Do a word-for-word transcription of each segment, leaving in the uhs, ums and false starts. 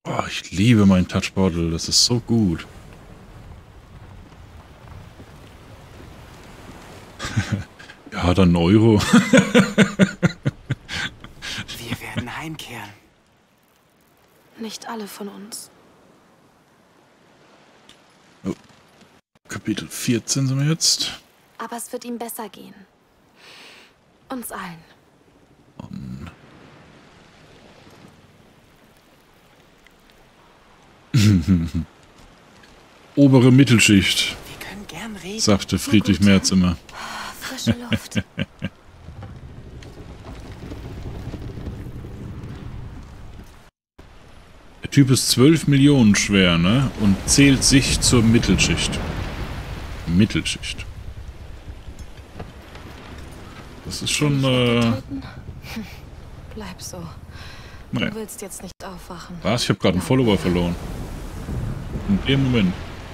Oh, ich liebe mein Touch Portal, das ist so gut. Ja, dann Euro. Wir werden heimkehren. Nicht alle von uns. Oh. Kapitel vierzehn sind wir jetzt. Aber es wird ihm besser gehen. Uns allen. Um. Obere Mittelschicht, Wir können gern reden, sagte Friedrich Merz immer. Frische Luft. Der Typ ist zwölf Millionen schwer, ne? Und zählt sich zur Mittelschicht. Mittelschicht. Das ist schon, äh... Bleib so. Naja. Du willst jetzt nicht aufwachen. Was? Ich habe gerade einen Follower verloren. In dem Moment.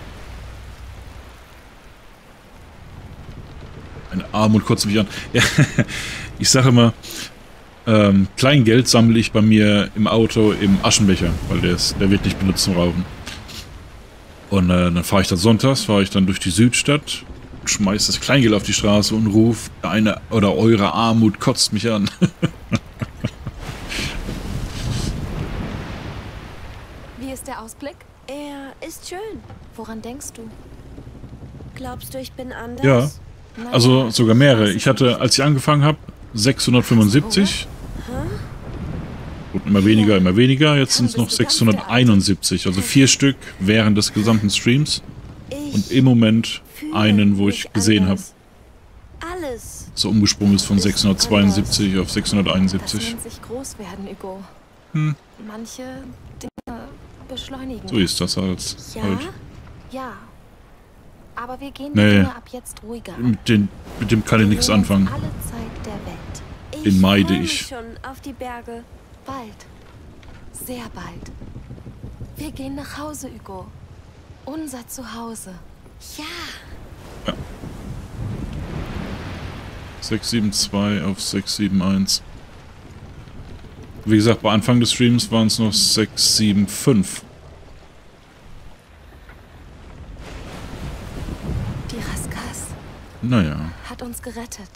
Eine Armut kotzt mich an. Ja, ich sage immer, ähm, Kleingeld sammle ich bei mir im Auto im Aschenbecher, weil der, ist, der wird nicht benutzt zum Rauchen. Und äh, dann fahre ich dann sonntags, fahre ich dann durch die Südstadt, schmeiß das Kleingeld auf die Straße und ruf, eine oder eure Armut kotzt mich an. Wie ist der Ausblick? Er ist schön. Woran denkst du? Glaubst du, ich bin anders? Ja, Naja, also sogar mehrere. weiß Ich hatte, nicht. als ich angefangen habe, sechshundertfünfundsiebzig. Und immer weniger, immer weniger. Jetzt sind es noch sechshunderteinundsiebzig. Also vier Stück während des gesamten Streams. Ich Und im Moment fühle einen, wo mich ich gesehen habe, anders. Alles. so umgesprungen ist von sechshundertzweiundsiebzig auf Das sechshunderteinundsiebzig. nennt sich groß werden, Hugo. Hm. Manche Dinge beschleunigen. So ist das halt. Ja? halt. Ja. Aber wir gehen Nee. die Dinge ab jetzt ruhiger an. Mit, den, mit dem kann ich nichts Wir nehmen uns anfangen. alle Zeit der Welt. Den meide freu mich ich. schon auf die Berge. Bald. Sehr bald. Wir gehen nach Hause, Hugo. Unser Zuhause. Ja. sechs sieben zwei auf sechs sieben eins. Wie gesagt, bei Anfang des Streams waren es noch sechs sieben fünf. Die Raskas Naja, hat uns gerettet.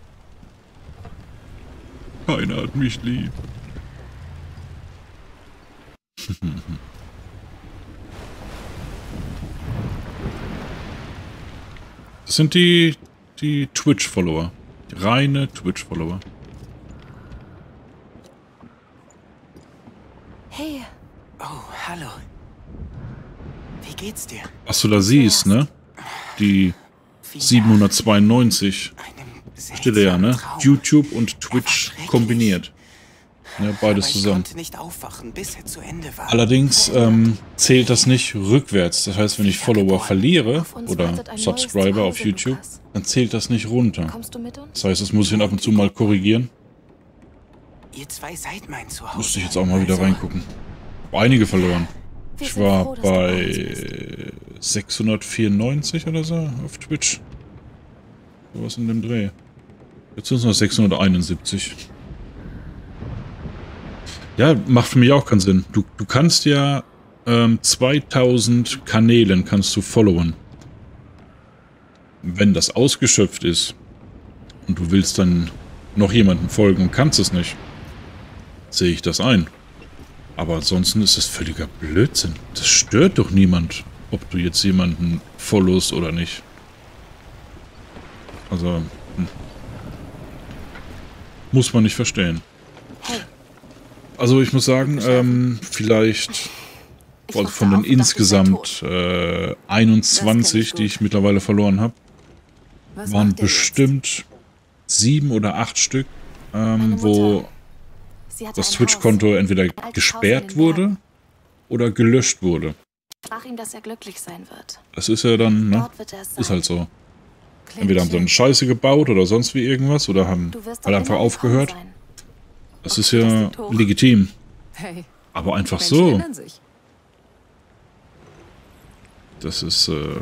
keiner hat mich lieb. Das sind die, die Twitch-Follower. Die reine Twitch-Follower. Hey, Oh, hallo. Wie geht's dir? Was du da siehst, ne? Die Wie siebenhundertzweiundneunzig. nach einem Steht da ja, ne? seltsamen Traum. YouTube und Twitch kombiniert. Ne, Aber beides ich zusammen. konnte nicht aufwachen, bis er zu Ende war. Allerdings ähm, zählt das nicht rückwärts. Das heißt, wenn ich Follower verliere Auf uns oder wartet ein neues Subscriber auf Zuhause, YouTube, Lukas. dann zählt das nicht runter. kommst du mit uns? Das heißt, das muss ich dann ab und zu mal korrigieren. Ihr zwei seid mein Zuhause. Müsste ich jetzt auch mal wieder Also, reingucken. Hab einige verloren. Wir Ich sind war froh, dass du bei uns bist. bei sechshundertvierundneunzig oder so auf Twitch. Sowas in dem Dreh. Jetzt sind es noch sechshunderteinundsiebzig. Ja, macht für mich auch keinen Sinn. Du, du kannst ja ähm, zweitausend Kanälen kannst du followen. Wenn das ausgeschöpft ist und du willst dann noch jemandem folgen und kannst es nicht, sehe ich das ein. Aber ansonsten ist das völliger Blödsinn. Das stört doch niemand, ob du jetzt jemanden followst oder nicht. Also, hm. muss man nicht verstehen. Hey, Also ich muss sagen, ähm, vielleicht ich also wachte von den auf und dachte, ich sei insgesamt tot. äh, einundzwanzig, gut. die ich mittlerweile verloren habe, Was waren macht er bestimmt sieben oder acht Stück, Meine ähm, Mutter, wo sie hatte das ein Twitch-Konto entweder altes Haus in gesperrt den wurde Bergen. oder gelöscht wurde. jetzt. Sprach ihm, dass er glücklich sein wird. Das ist ja dann, ne? Dort wird er es sein. Ist halt so. Klingt Entweder haben sie schön. dann Scheiße gebaut oder sonst wie irgendwas oder haben Du wirst halt auch einfach immer aufgehört. willkommen sein. Das ist Okay, das ja liegt hoch. legitim. Hey, Aber einfach Menschen so. ändern sich. Das ist, äh...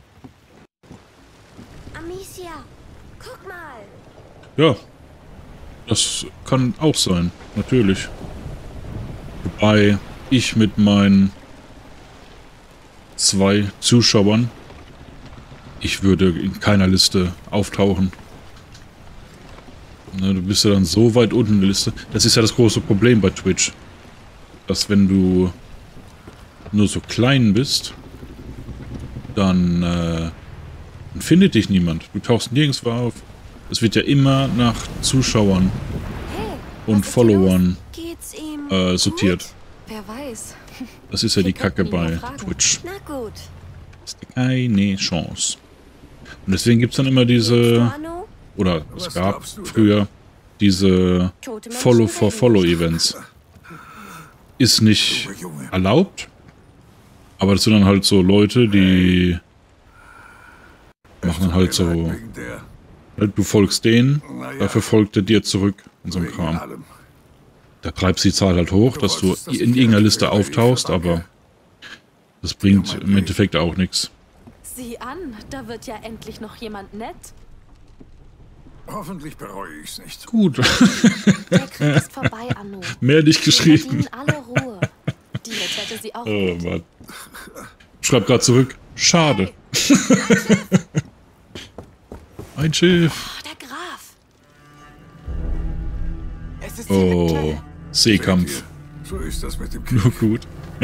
Amicia, guck mal. ja. Das kann auch sein, natürlich. Wobei ich mit meinen zwei Zuschauern, ich würde in keiner Liste auftauchen. Ne, du bist ja dann so weit unten in der Liste. Das ist ja das große Problem bei Twitch. Dass wenn du nur so klein bist, dann, äh, dann findet dich niemand. Du tauchst nirgendwo auf. Es wird ja immer nach Zuschauern Hey, und was ist hier Followern los? Geht's ihm äh, sortiert. gut? Wer weiß. Das ist ja die Wir könnten Kacke ihn mal bei fragen. Twitch. Na gut. Das ist keine Chance. Und deswegen gibt es dann immer Willst du, diese, Anno? oder es Was gab glaubst du denn? früher diese Tote Menschen Follow-for-Follow-Events. Ist nicht Junge, Junge. erlaubt, aber das sind dann halt so Leute, die machen dann halt so, Wegen der, du folgst denen, Naja. dafür folgt er dir zurück in so einem wegen Kram. allem. Da treibst du die Zahl halt hoch, dass du wolltest, dass in ich irgendeiner dir Liste Leben auftauchst, verdanke. aber das bringt mein im Leben. Endeffekt auch nichts. Sieh an, da wird ja endlich noch jemand nett. Hoffentlich bereue ich's nicht. Gut, Der Krieg ist vorbei, Anno. mehr nicht Wir geschrieben. verdienen alle Ruhe. Die jetzt hätte sie auch Oh gut. Mann. Schreib gerade zurück. Schade. Ein Schiff. Oh, der Graf. Es ist die Oh, Kleine. Seekampf. So ist das mit dem Krieg. Nur gut.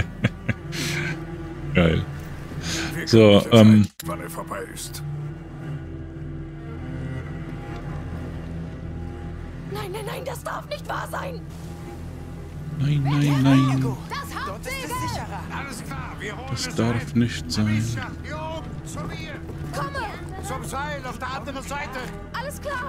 Geil. Wir So, können nicht ähm, entscheiden, wann er vorbei ist. Nein, nein, nein, das darf nicht wahr sein. Nein, nein, nein. Das Dort ist es sicherer. Alles klar, wir holen Das es darf ein. nicht sein. Amicia, hier oben, zu mir. Komme. Zum Seil auf der anderen Seite. Alles klar.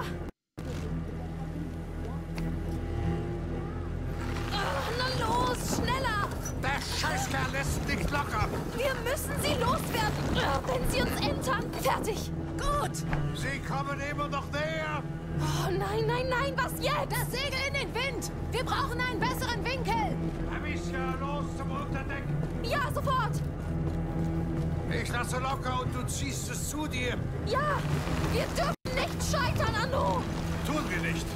Oh, na los, schneller. Der Scheißkerl lässt nicht locker. Wir müssen sie loswerden. Oh, wenn sie uns entern. Fertig. Gut. Sie kommen immer noch näher. Oh, nein, nein, nein, was jetzt? Das Segel in den Wind. Wir brauchen einen besseren Winkel. Amicia, los zum Unterdeck. Ja, sofort. Ich lasse locker und du ziehst es zu dir. Ja, wir dürfen nicht scheitern, Anno. Tun wir nicht.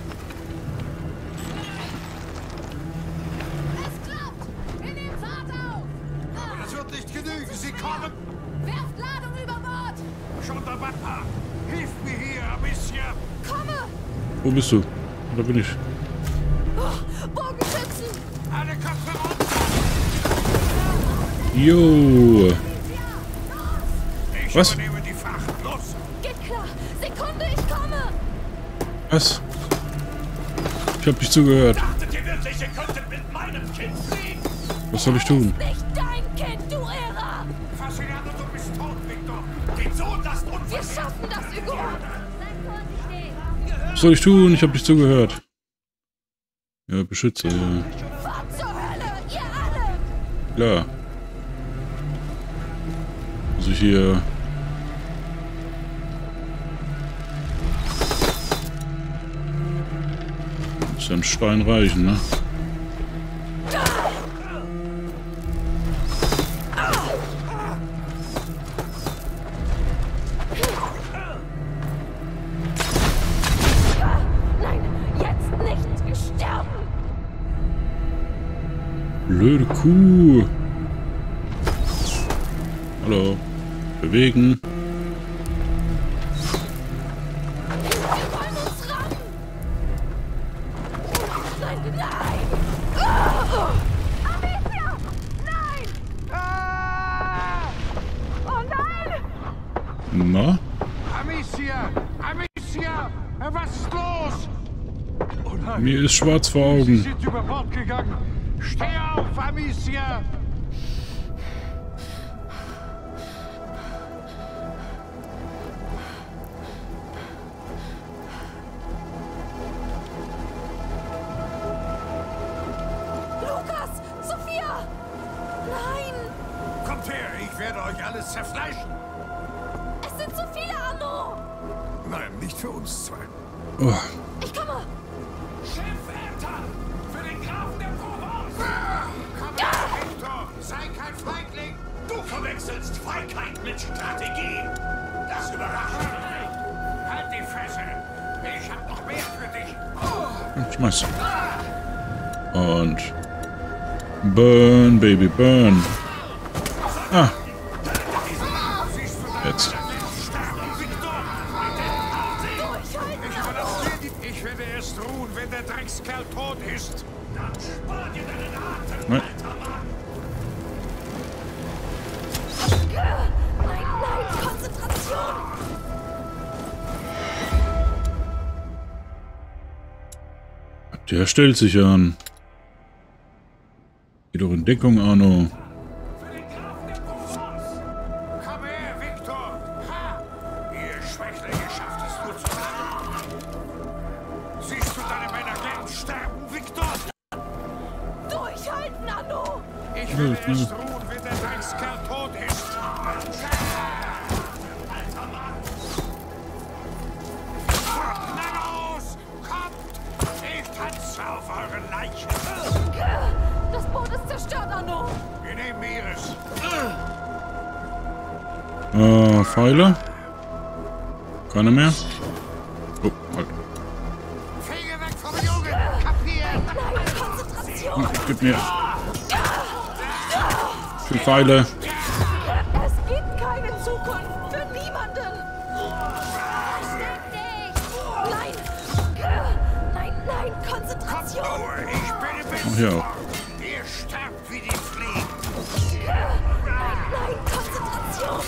Es klappt. Wir nehmen Fahrt auf. Aber das wird nicht genügen. Sie kommen. Werft Ladung über Bord. Schon dabei. Hilf mir hier, Amicia. Komme. Wo bist du? Da bin ich. Oh, Bogenschützen. Alle Köpfe runter. Jo. Ich Was? übernehme die Fracht. Los. Geht klar. Sekunde, ich komme. Was? Ich hab dich zugehört. Dachtet ihr wirklich, ihr könntet mit meinem Kind fliehen? Was soll ich tun? Nicht dein Kind, du Irrer. Fass ihn an und du bist tot, Victor. Den Sohn lasst Wir unversehrt. schaffen das, Hugo. Was soll ich tun? Ich hab dich zugehört. Ja, beschütze. Fahrt zur Hölle, ihr alle. Klar. Muss ich hier... Muss ja ein Stein reichen, ne? Nein, jetzt nicht. Sterben. Blöde Kuh. Hallo. Bewegen. Wir wollen uns rammen. Nein, nein. Oh, Amicia. Nein. Oh nein. Na? Amicia! Amicia! Was ist los? Oh nein, Mir ist schwarz vor Sie Augen. sind über Bord gegangen. Steh auf, Amicia! Lukas, Sophia. Nein. Kommt her, ich werde euch alles zerfleischen. Es sind so viele, Anno. nein, nicht für uns zwei. Oh, Ich komme. Schiffwärter! Für den Grafen der Provence! Komm her, Victor! Sei kein Feigling! Du verwechselst Feigheit mit Strategie! Das überrascht mich! Halt die Fresse! Ich hab noch mehr für dich! Oh. Und schmeiß. Und burn, Baby, burn. Ah. Jetzt. Ich werde erst ruhen, wenn der Dreckskerl tot ist. Dann spar dir deinen Atem, Nein. alter Mann. Nein, nein, Konzentration! Der stellt sich an. Geh doch in Deckung, Arno. Für den Grafen der Provence. Komm her, Victor. Ha! Ihr Schwächlinge schafft es nur zu lang. Siehst du deine Männer gern sterben, Victor? Durchhalten, Anno! Ich werde erst ruhen, wenn der Dreckskerl tot ist. Alter Mann! Na los! Kommt! Ich tanze auf eure Leichen! Das Boot ist zerstört, Anno! Wir nehmen ihres. Äh, Pfeile? Keine mehr? Oh, halt. Finger weg vom Jungen! Kapiert! Nein, Konzentration! Gib mir. Viel Pfeile. Es gibt keine Zukunft für niemanden! Versteck dich! Nein! Nein, nein, Konzentration! Ruhe, ich bin im Ach ja. Ihr sterbt wie die Fliegen! Nein, nein, Konzentration!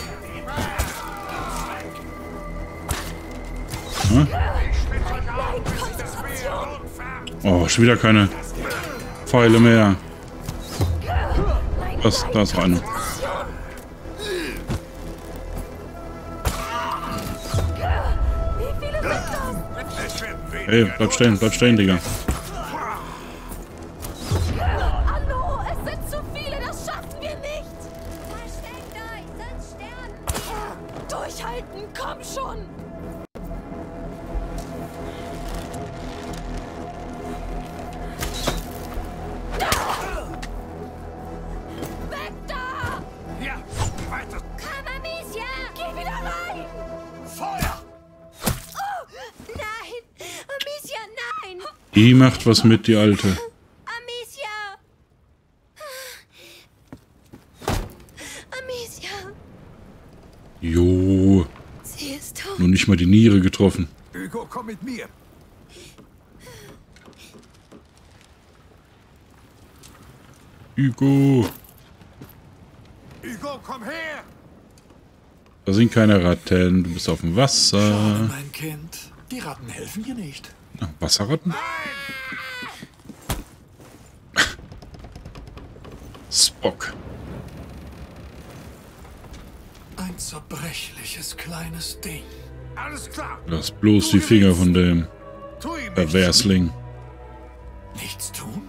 Hm? Ich schlitt euch auf, Nein, bis ich das Meer Konzentration! rot färbt! Oh, schon wieder keine Pfeile mehr. Nein, Das, nein, da ist eine. Konzentration! Wie viele sind das? Es werden weniger. Ey, bleib stehen, bleib stehen, Digga. Anno, es sind zu viele, das schaffen wir nicht! Versteckt euch, sonst sterben wir! Durchhalten, komm schon! Weg da! Ja, weiter! Komm, Amicia! Geh wieder rein! Feuer! Oh, nein! Amicia, nein! Die macht was mit, die Alte. Amicia! Amicia! Jo, Sie ist tot. nur nicht mal die Niere getroffen. Hugo, komm mit mir. Hugo, Hugo, komm her! da sind keine Ratten, du bist auf dem Wasser. Mein Kind, die Ratten helfen dir nicht. Ah, Wasserratten? Spock. Ein zerbrechliches kleines Ding. Alles klar! Lass bloß die Finger von dem Tu ihm nichts! Perversling. Nichts tun?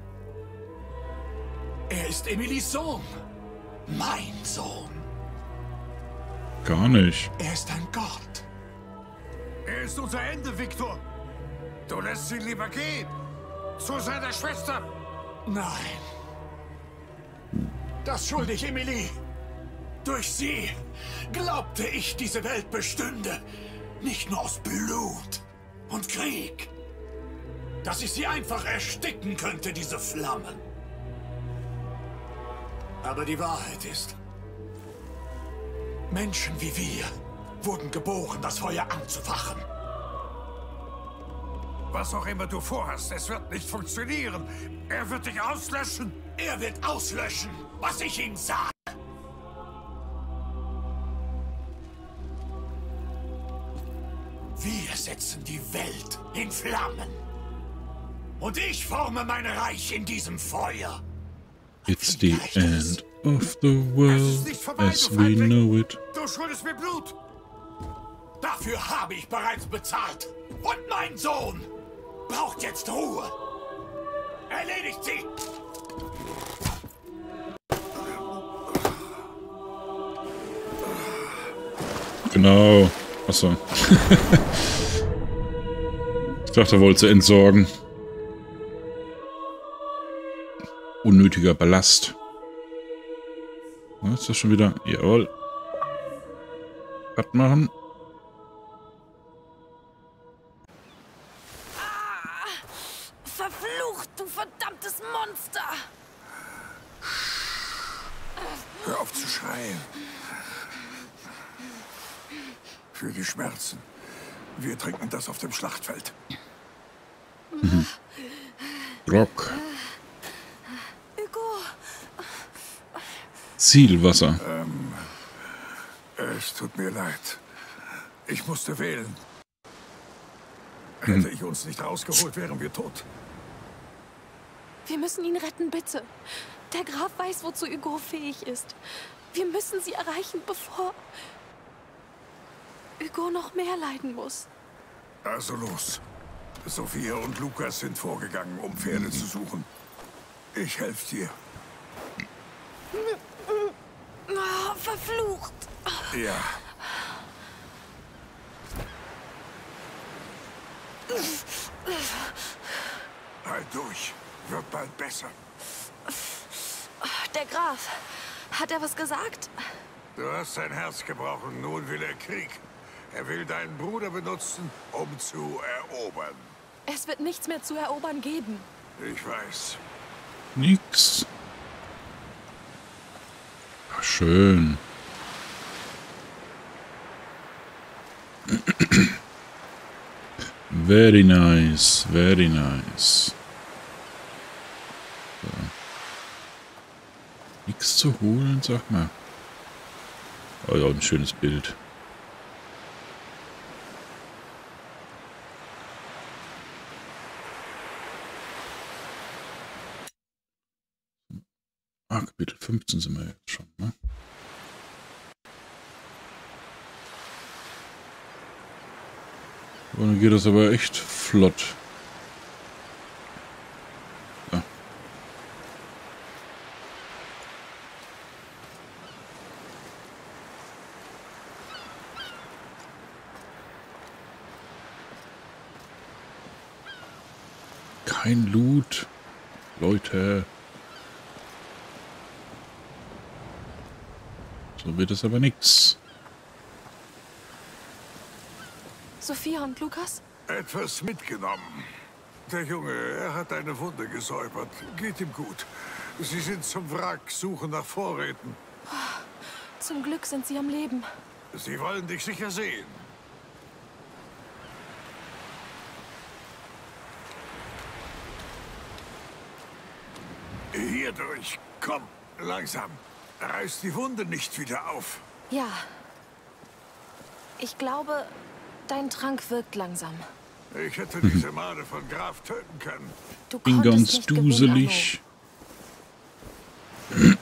Er ist Emilys Sohn. Mein Sohn. Gar nicht. Er ist ein Gott. Er ist unser Ende, Victor! Du lässt ihn lieber gehen! Zu seiner Schwester! Nein. Das schulde ich Emily. Durch sie glaubte ich, diese Welt bestünde nicht nur aus Blut und Krieg. Dass ich sie einfach ersticken könnte, diese Flammen. Aber die Wahrheit ist, Menschen wie wir wurden geboren, das Feuer anzufachen. Was auch immer du vorhast, es wird nicht funktionieren. Er wird dich auslöschen. Er wird auslöschen, was ich ihm sage. Wir setzen die Welt in Flammen. Und ich forme mein Reich in diesem Feuer. It's the end of the world as we know it. Du schuldest mir Blut. Dafür habe ich bereits bezahlt. Und mein Sohn braucht jetzt Ruhe. Erledigt sie! Genau. Achso. Ich dachte, er wollte sie entsorgen. Unnötiger Ballast. Was ist das schon wieder? Jawohl. Cut machen. Verflucht, du verdammtes Monster! Hör auf zu schreien. Für die Schmerzen. Wir trinken das auf dem Schlachtfeld. Mhm. Rock. Hugo! Zielwasser. Ähm, es tut mir leid. Ich musste wählen. Hätte ich uns nicht rausgeholt, wären wir tot. Wir müssen ihn retten, bitte. Der Graf weiß, wozu Hugo fähig ist. Wir müssen sie erreichen, bevor Hugo noch mehr leiden muss. Also los. Sophia und Lukas sind vorgegangen, um Pferde zu suchen. Ich helfe dir. Oh, verflucht. Ja. Halt durch. Wird bald besser. Der Graf. Hat er was gesagt? Du hast sein Herz gebrochen, nun will er Krieg. Er will deinen Bruder benutzen, um zu erobern. Es wird nichts mehr zu erobern geben. Ich weiß. Nix. Ach, schön. Very nice, very nice. So. Nichts zu holen, sag mal. Oh ja, ein schönes Bild. Ah, Kapitel fünfzehn sind wir jetzt schon, ne? Und dann geht das aber echt flott. Ja. Kein Loot, Leute. So wird es aber nix. Sophia und Lukas? Etwas mitgenommen. Der Junge, er hat eine Wunde gesäubert. Geht ihm gut. Sie sind zum Wrack, suchen nach Vorräten. Zum Glück sind sie am Leben. Sie wollen dich sicher sehen. Hier durch. Komm, langsam. Reiß die Wunde nicht wieder auf. Ja. Ich glaube, dein Trank wirkt langsam. Ich hätte diese Made von Graf töten können. Du Bin konntest ganz nicht gewinnen, duselig. Arno.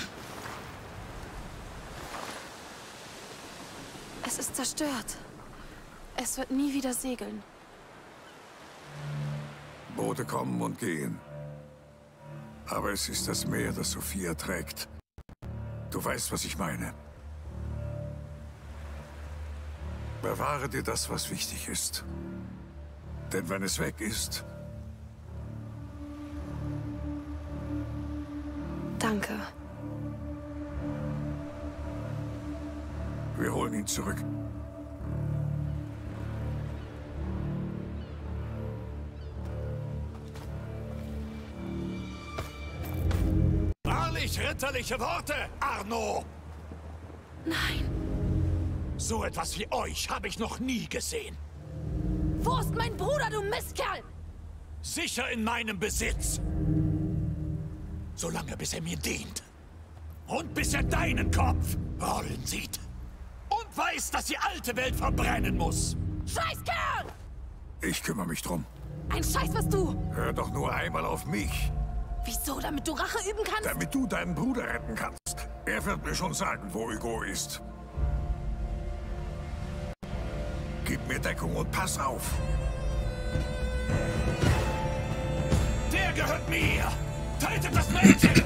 Es ist zerstört. Es wird nie wieder segeln. Boote kommen und gehen. Aber es ist das Meer, das Sophia trägt. Du weißt, was ich meine. Bewahre dir das, was wichtig ist. Denn wenn es weg ist... Danke. Wir holen ihn zurück. Wahrlich ritterliche Worte, Arno! Nein. So etwas wie euch habe ich noch nie gesehen. Wo ist mein Bruder, du Mistkerl? Sicher in meinem Besitz. Solange bis er mir dient. Und bis er deinen Kopf rollen sieht. Und weiß, dass die alte Welt verbrennen muss. Scheißkerl! Ich kümmere mich drum. Ein Scheiß, was du... Hör doch nur einmal auf mich. Wieso, damit du Rache üben kannst? Damit du deinen Bruder retten kannst. Er wird mir schon sagen, wo Hugo ist. Gib mir Deckung und pass auf. Der gehört mir! Tötet das Mädchen!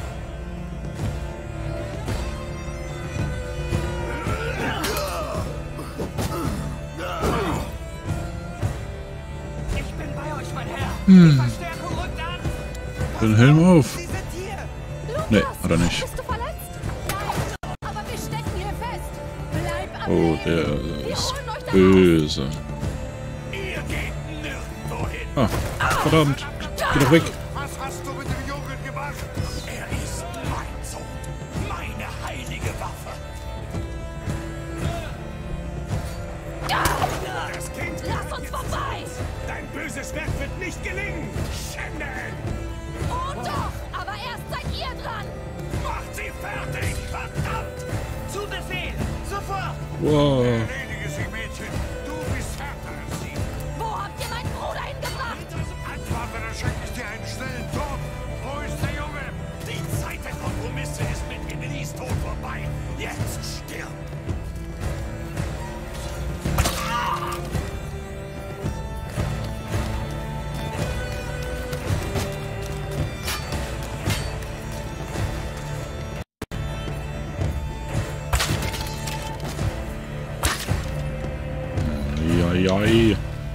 Ich bin bei euch, mein Herr. Hm. Die Verstärkung rückt an. Den Helm auf. Sie sind hier. Lukas, Nee, hat er nicht. Bist du verletzt? Nein, aber wir stecken hier fest. Bleib am Oh, Leben. der Wir ist holen euch da raus. böse. Ihr geht nirgendwo hin. Ah, verdammt. Da! Geh doch weg. Was hast du mit dem Jungen gemacht? Er ist mein Sohn. Meine heilige Waffe. Das Kind Lass uns vorbei! Dein böses Werk wird nicht gelingen! Schande! Oh doch, aber erst seid ihr dran! Macht sie fertig, verdammt! Zu Befehl! Sofort! Wow. Erledige sie, Mädchen! Du bist härter als sie! Wo habt ihr meinen Bruder hingebracht? Antworte, dann schenke ich dir einen schnellen Tod! Wo ist der Junge? Die Zeit der Kompromisse ist mit Emilys Tod vorbei. Jetzt stirb! Jai.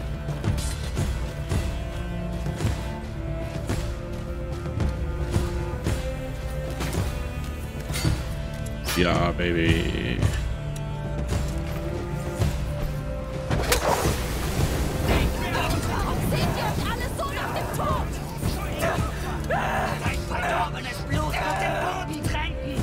Ja, Baby. Warum seht ihr euch alle so nach dem Tod? Dein verdorbenes Blut wird den Boden tränken!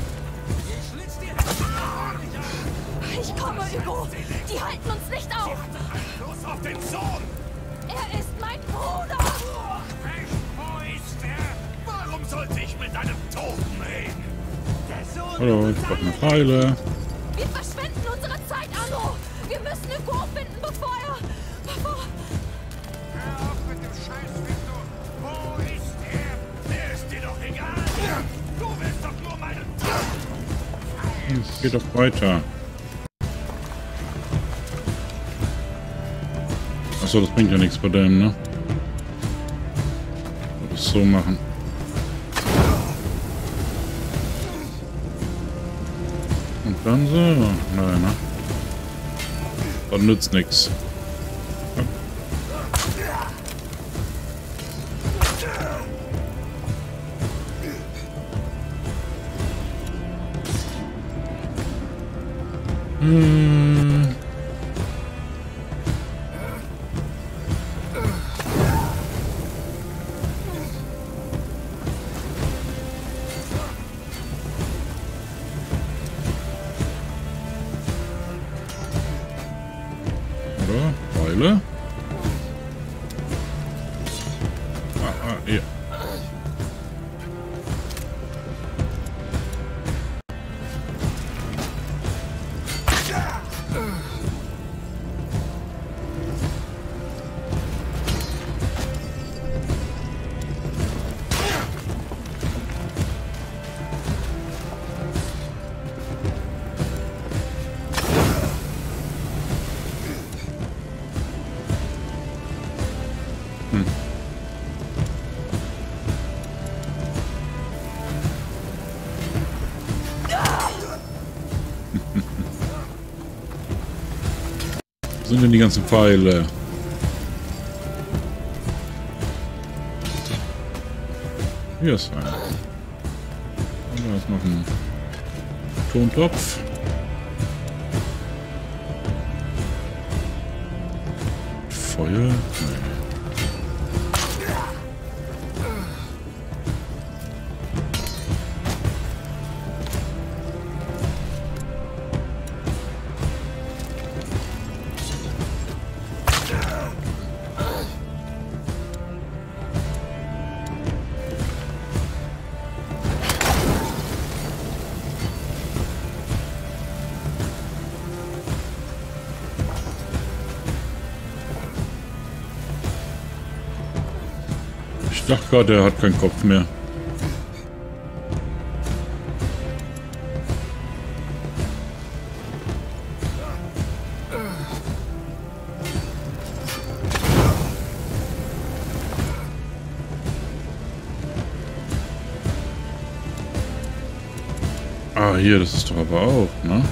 Ich komme, Hugo! Die halten uns nicht auf! Los auf den Sohn! Er ist mein Bruder! Wo ist er? Warum sollte ich mit einem Toten reden? Der Sohn Hallo, ich brauche eine Pfeile. Wir verschwenden unsere Zeit, Arno! Wir müssen Hugo finden, bevor er... Bevor... Hör auf mit dem Scheiß, Victor! Wo ist er? Der ist dir doch egal. Du willst doch nur meinen Tod. Es geht doch weiter. Achso, das bringt ja nichts bei dem, ne? Ich würde es so machen. Und dann so. Nein, ne? Dann nützt nichts. Ja. Hm. Oder? Pfeile? Ah, ah, hier. Wo sind denn die ganzen Pfeile? Hier ist einer. Und da ist noch ein Tontopf. Feuer? Nee. Ich dachte gerade, er hat keinen Kopf mehr. Ah, hier, das ist doch aber auch, ne?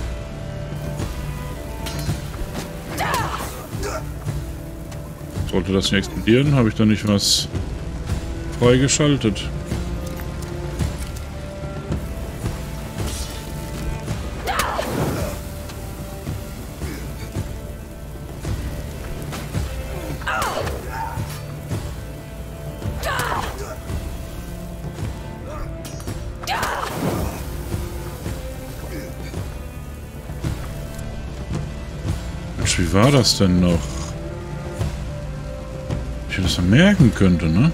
Sollte das nicht explodieren, habe ich da nicht was freigeschaltet. Mensch, wie war das denn noch? Ich das dann merken könnte, ne?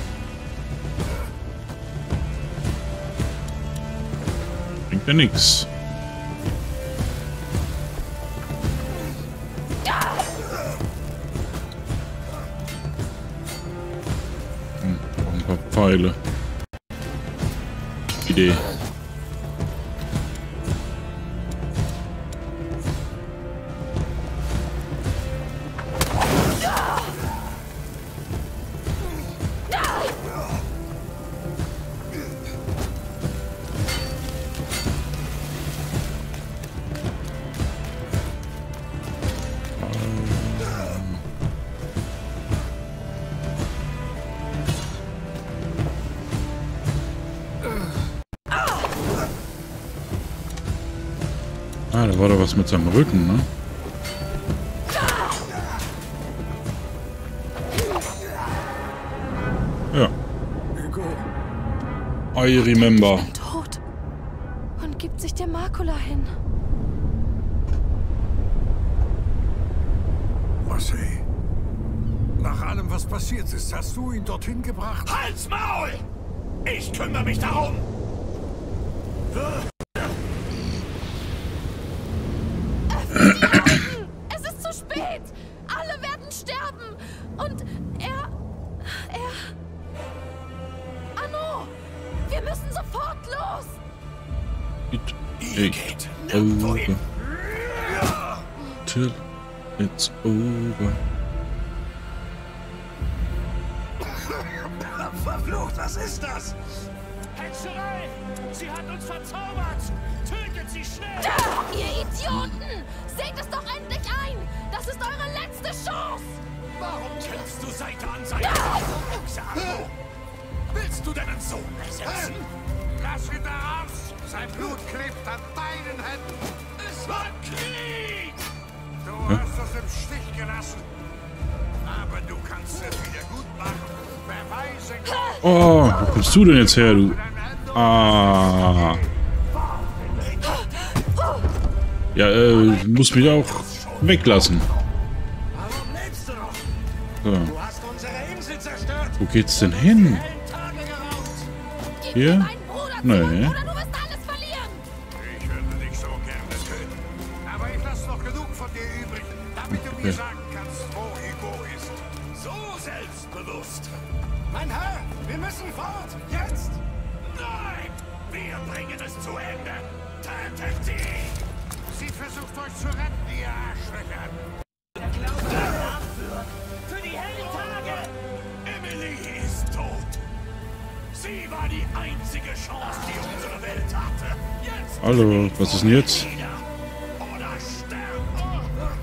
Bringt ja nix. Hm, ein paar Pfeile. Idee. Ah, da war doch was mit seinem Rücken, ne? Ja. I remember. Ich bin tot. Und gibt sich der Makula hin. Marseille. Nach allem, was passiert ist, hast du ihn dorthin gebracht? Halt's Maul! Ich kümmere mich darum! Es ist zu spät! Alle werden sterben! Und er... er... Anno! Wir müssen sofort los! It Ihr geht nirgendwo over. hin. Till it's over. Verflucht, was ist das? Hexerei! Sie hat uns verzaubert! Tötet sie schnell! Da, ihr Idioten! Seht es doch endlich ein! Das ist eure letzte Chance! Warum kämpfst du Seite an Seite? Xano? Willst du deinen Sohn ersetzen? Lass ihn da raus! Sein Blut klebt an deinen Händen! Es war Krieg! Du hast uns im Stich gelassen. Aber du kannst es wieder gut machen. Beweise Oh, wo kommst du denn jetzt her, du? Ah. Ja, äh, du musst mich auch weglassen. Warum lebst du noch? So. Du hast unsere Insel zerstört! Wo geht's denn hin? Tage geraubt! Gib Hier? mir meinen Bruder Nee. zurück, oder du wirst alles verlieren! Ich würde dich so gerne töten. Aber ich lasse noch genug von dir übrig, damit du mir Okay. sagen kannst, wo Hugo ist. So selbstbewusst! Mein Herr, wir müssen fort! Jetzt! Nein! Wir bringen es zu Ende! Tötet sie! Sie versucht euch zu retten, ihr Arschlöcher. Für die hellen Tage! Emily ist tot! Sie war die einzige Chance, die unsere Welt hatte! Jetzt Hallo, was ist denn jetzt? wieder! Oder sterben!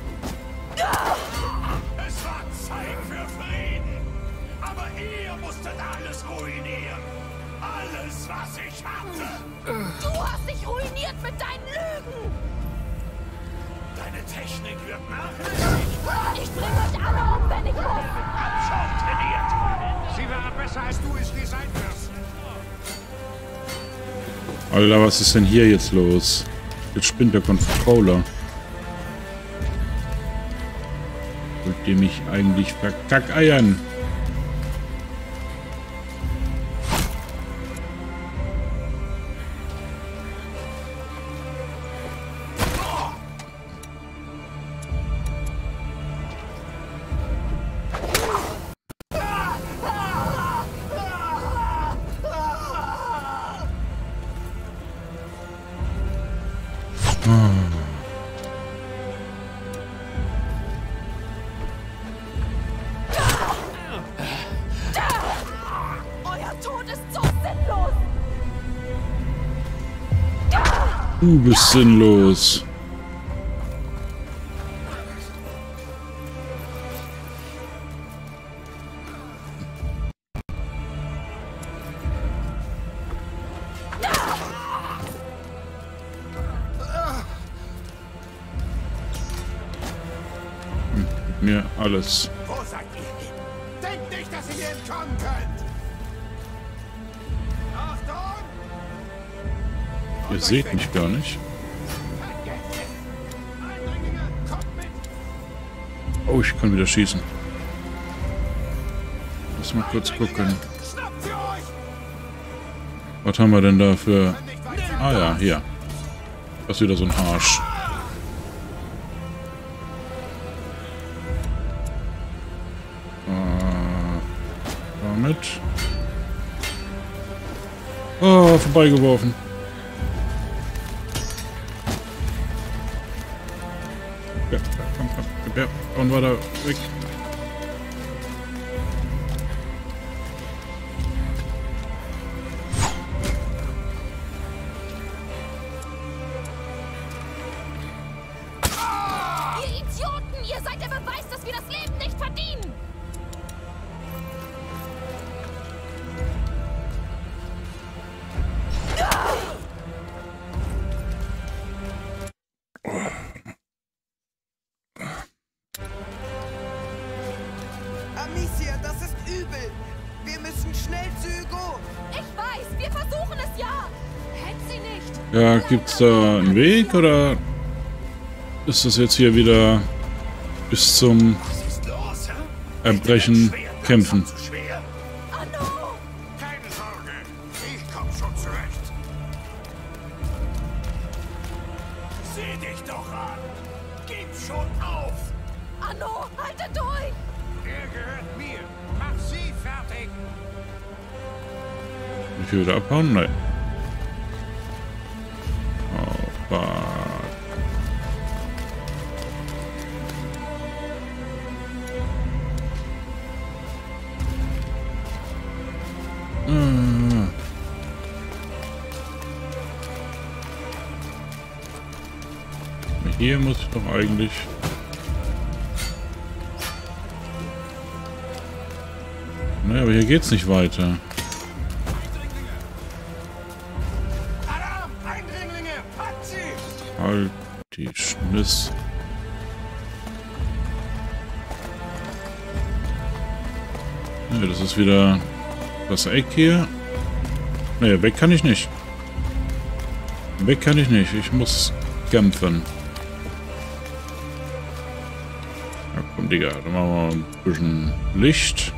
Es war Zeit für Frieden! Aber ihr musstet alles ruinieren! Alles, was ich hatte! Du hast dich ruiniert mit deinen Lügen! Deine Technik wird nachlässig! Ich bringe euch alle um, wenn ich muss! Schon trainiert! Sie wäre besser, als du es nie sein wirst. Alter, was ist denn hier jetzt los? Jetzt spinnt der Controller. Wollt ihr mich eigentlich verkackeiern? Euer Tod ist so sinnlos! Du bist sinnlos. Hm, gib mir alles. Wo seid ihr hin? Denkt nicht, dass ihr mir entkommen könnt! Achtung! Ihr seht mich gar nicht. Eindringlinge, kommt mit! Oh, ich kann wieder schießen. Lass mal kurz gucken. Was haben wir denn da für... Ah ja, hier. Das ist wieder so ein Arsch. Äh, damit. Oh, vorbeigeworfen. Ja, komm, komm, ja, und weiter weg. Ihr Idioten, ihr seid der Beweis, dass wir das Leben nicht verdienen. Amicia, das ist übel. Wir müssen schnell zu Hugo. Ich weiß, wir versuchen es ja. Hält sie nicht. Ja, gibt's da einen Weg oder ist das jetzt hier wieder bis zum Was ist los, hä? Erbrechen kämpfen? Zu schwer? Anno! Keine Sorge, ich komm schon zurecht. Sieh dich doch an. Gib schon auf. Anno, halte durch! Er gehört mir. Mach sie fertig. Ich will wieder abhauen? Nein. Oh, fuck. Ah. Hier muss ich doch eigentlich... Naja, aber hier geht's nicht weiter. Alarm! Eindringlinge! Packt sie! Halt die Schmiss. Ja, das ist wieder das Eck hier. Naja, weg kann ich nicht. Weg kann ich nicht. Ich muss kämpfen. Ja, komm, Digga. Dann machen wir ein bisschen Licht.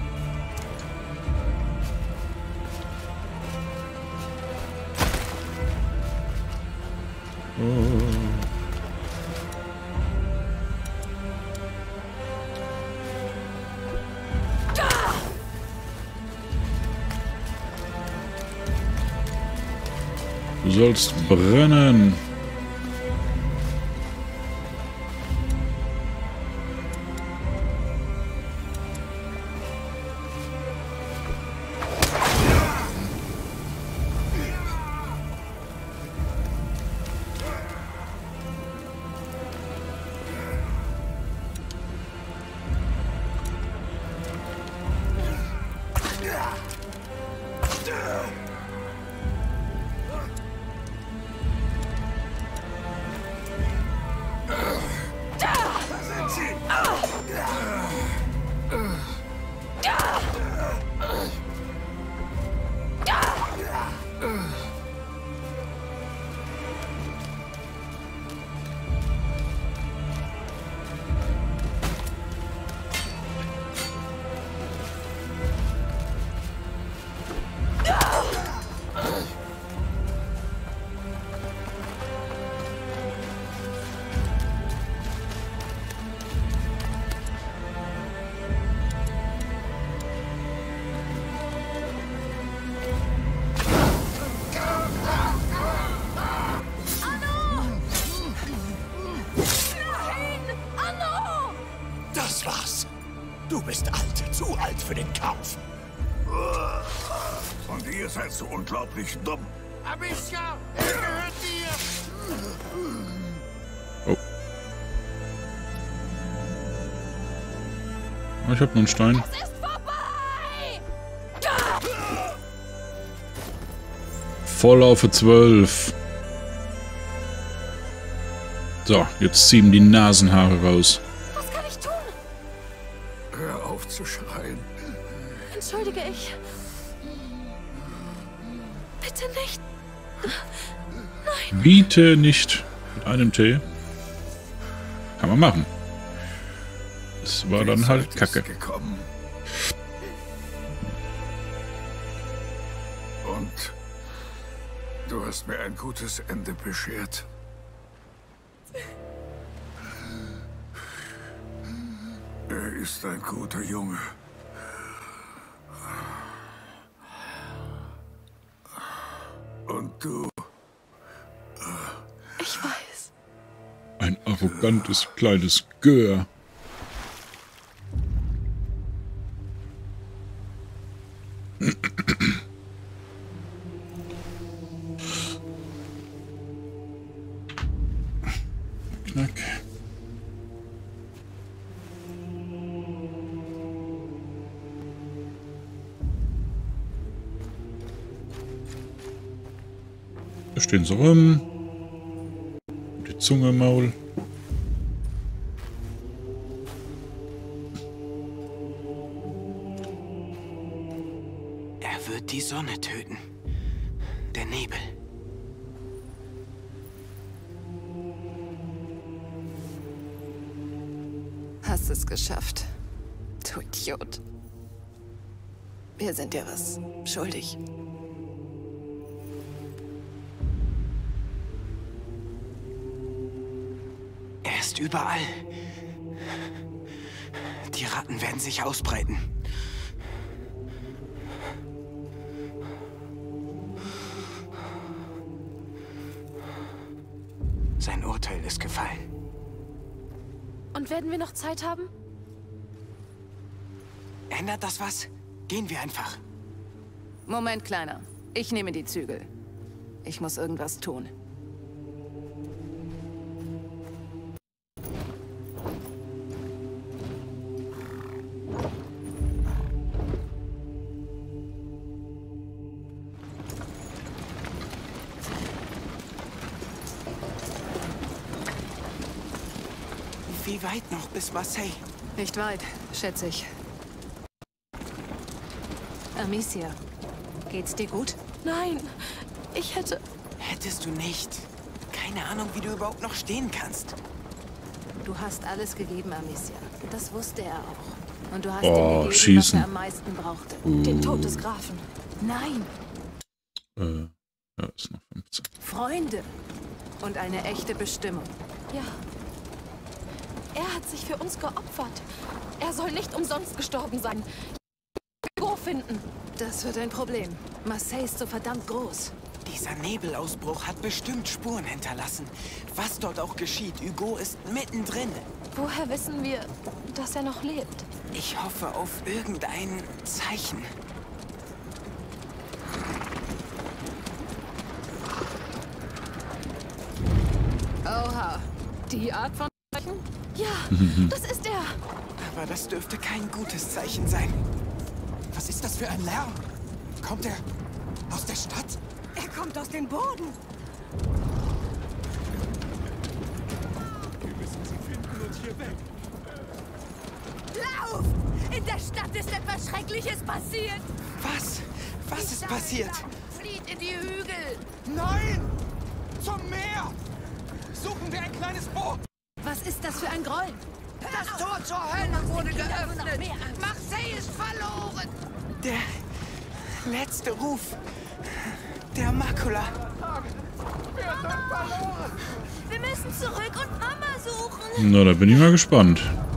Oh. Du sollst brennen. Das war's. Du bist alt, zu alt für den Kampf. Und ihr seid so unglaublich dumm. Amicia, er gehört dir! Oh. Ich hab nur einen Stein. Es ist vorbei! Voll auf zwölf. So, jetzt ziehen die Nasenhaare raus. Was kann ich tun? Hör auf zu schreien. Entschuldige ich. Bitte nicht. Biete nicht mit einem Tee. Kann man machen. Es war dann halt Kacke. Gekommen. Und du hast mir ein gutes Ende beschert. Er ist ein guter Junge. Und du... Ich weiß. Ein arrogantes kleines Gör. Knack. Da stehen sie rum. Die Zunge im Maul. Er wird die Sonne töten. Der Nebel. Hast es geschafft. Du Idiot. Wir sind dir was schuldig. Er ist überall. Die Ratten werden sich ausbreiten. Sein Urteil ist gefallen. Und werden wir noch Zeit haben? Ändert das was? Gehen wir einfach. Moment, Kleiner. Ich nehme die Zügel. Ich muss irgendwas tun. Wie weit noch bis Marseille? Nicht weit, schätze ich. Amicia, geht's dir gut? Nein, ich hätte... Hättest du nicht. Keine Ahnung, wie du überhaupt noch stehen kannst. Du hast alles gegeben, Amicia. Das wusste er auch. Und du hast Oh, ihm gegeben, schießen. was er am meisten brauchte. Den Tod des Grafen. Nein, Äh, ja, ist noch fünfzehn. Freunde. Und eine echte Bestimmung. Ja. Er hat sich für uns geopfert. Er soll nicht umsonst gestorben sein. Hugo finden. Das wird ein Problem. Marseille ist so verdammt groß. Dieser Nebelausbruch hat bestimmt Spuren hinterlassen. Was dort auch geschieht, Hugo ist mittendrin. Woher wissen wir, dass er noch lebt? Ich hoffe auf irgendein Zeichen. Oha. Die Art von Zeichen? Ja, das ist er. Aber das dürfte kein gutes Zeichen sein. Was ist das für ein Lärm? Kommt er aus der Stadt? Er kommt aus dem Boden. Wir müssen sie finden und hier weg. Lauf! In der Stadt ist etwas Schreckliches passiert. Was? Was ist passiert? Flieht in die Hügel. Nein! Zum Meer! Suchen wir ein kleines Boot! Was ist das für ein Groll? Das Tor zur Hölle wurde geöffnet. Marseille ist verloren. Der letzte Ruf. Der Makula. Wir müssen zurück und Mama suchen. Na, da bin ich mal gespannt.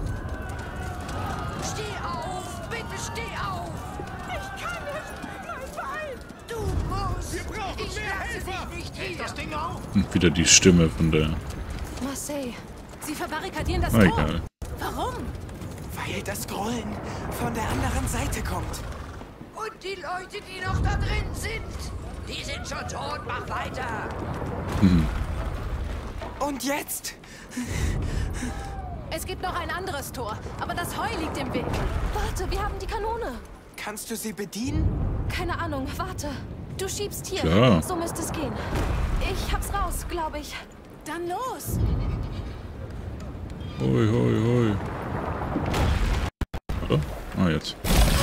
Steh auf, bitte steh auf. Ich kann nicht. Mein Bein. Du musst. Wir brauchen ich mehr lasse Helfer. dich nicht hier. Das Ding auf. Und wieder die Stimme von der... Marseille. Sie verbarrikadieren das Ah, Tor. egal. Warum? Weil das Grollen von der anderen Seite kommt. Und die Leute, die noch da drin sind, die sind schon tot. Mach weiter. Und jetzt? Es gibt noch ein anderes Tor, aber das Heu liegt im Weg. Warte, wir haben die Kanone. Kannst du sie bedienen? Keine Ahnung, warte. Du schiebst hier. Klar. So müsste es gehen. Ich hab's raus, glaube ich. Dann los. Hoi, hoi, hoi. Oder? Ah, jetzt.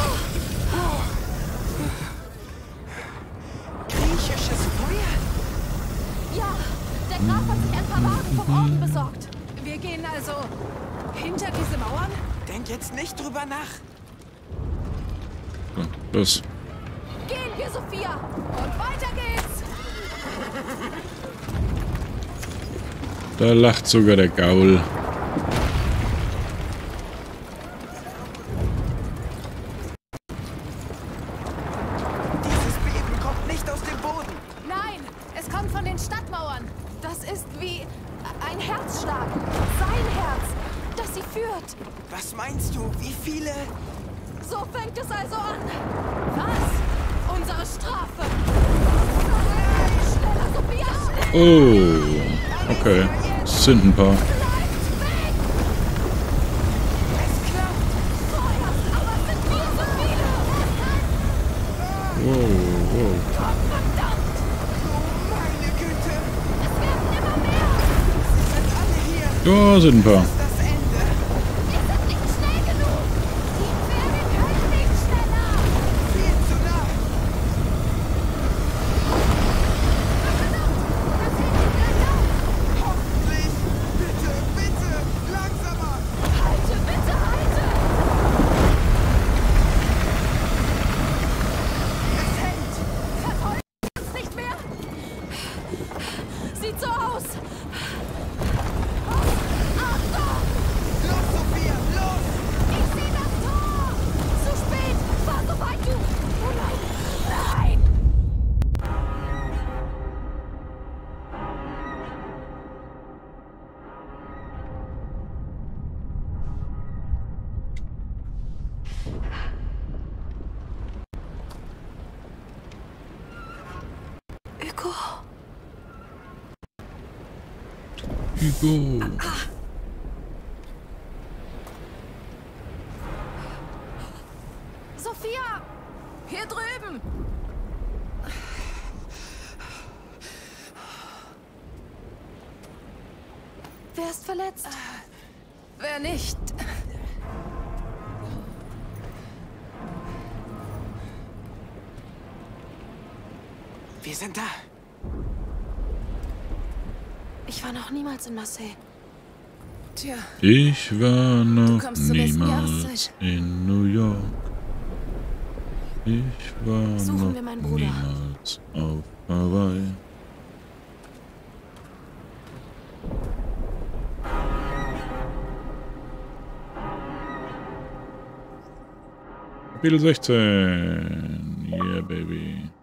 Griechisches Feuer? Ja, der Graf hat sich ein paar Wagen vom Orden besorgt. Wir gehen also hinter diese Mauern? Denk jetzt nicht drüber nach. So, los. Gehen wir, Sophia! Und weiter geht's! Da lacht sogar der Gaul. Dieses Beben kommt nicht aus dem Boden. Nein, es kommt von den Stadtmauern. Das ist wie ein Herzschlag. Sein Herz, das sie führt. Was meinst du? Wie viele? So fängt es also an. Was? Unsere Strafe. Schneller, Sophia, schneller! Oh, okay. Es sind ein paar. Es klappt. Feuer, aber es sind viel zu viele. Wow, wow. Verdammt! Meine Güte. Es werden immer mehr. Sie sind alle hier. Da sind ein paar. Das Ende. Wir sind nicht schnell genug. Die Pferde können nicht schneller. Viel zu nah. Das hält ihn gleich auf. Hoffentlich. Bitte, bitte. Langsamer. Halte, bitte halte. Es hängt. Verfolgen uns nicht mehr. Sieht so aus. Achtung! Los, Sophia, los. Ich sehe das Tor. Zu spät. Fahr so weit du. Oh nein. Nein. Hugo. Hugo. Sophia! Hier drüben! Wer ist verletzt? Wer nicht? Wir sind da. Ich war noch niemals in Marseille. Tja, Ich war noch kommst zur besten niemals Jahreszeit. in New York. Ich war Suchen noch wir meinen Bruder. niemals auf Hawaii. Kapitel sechzehn. Yeah, baby.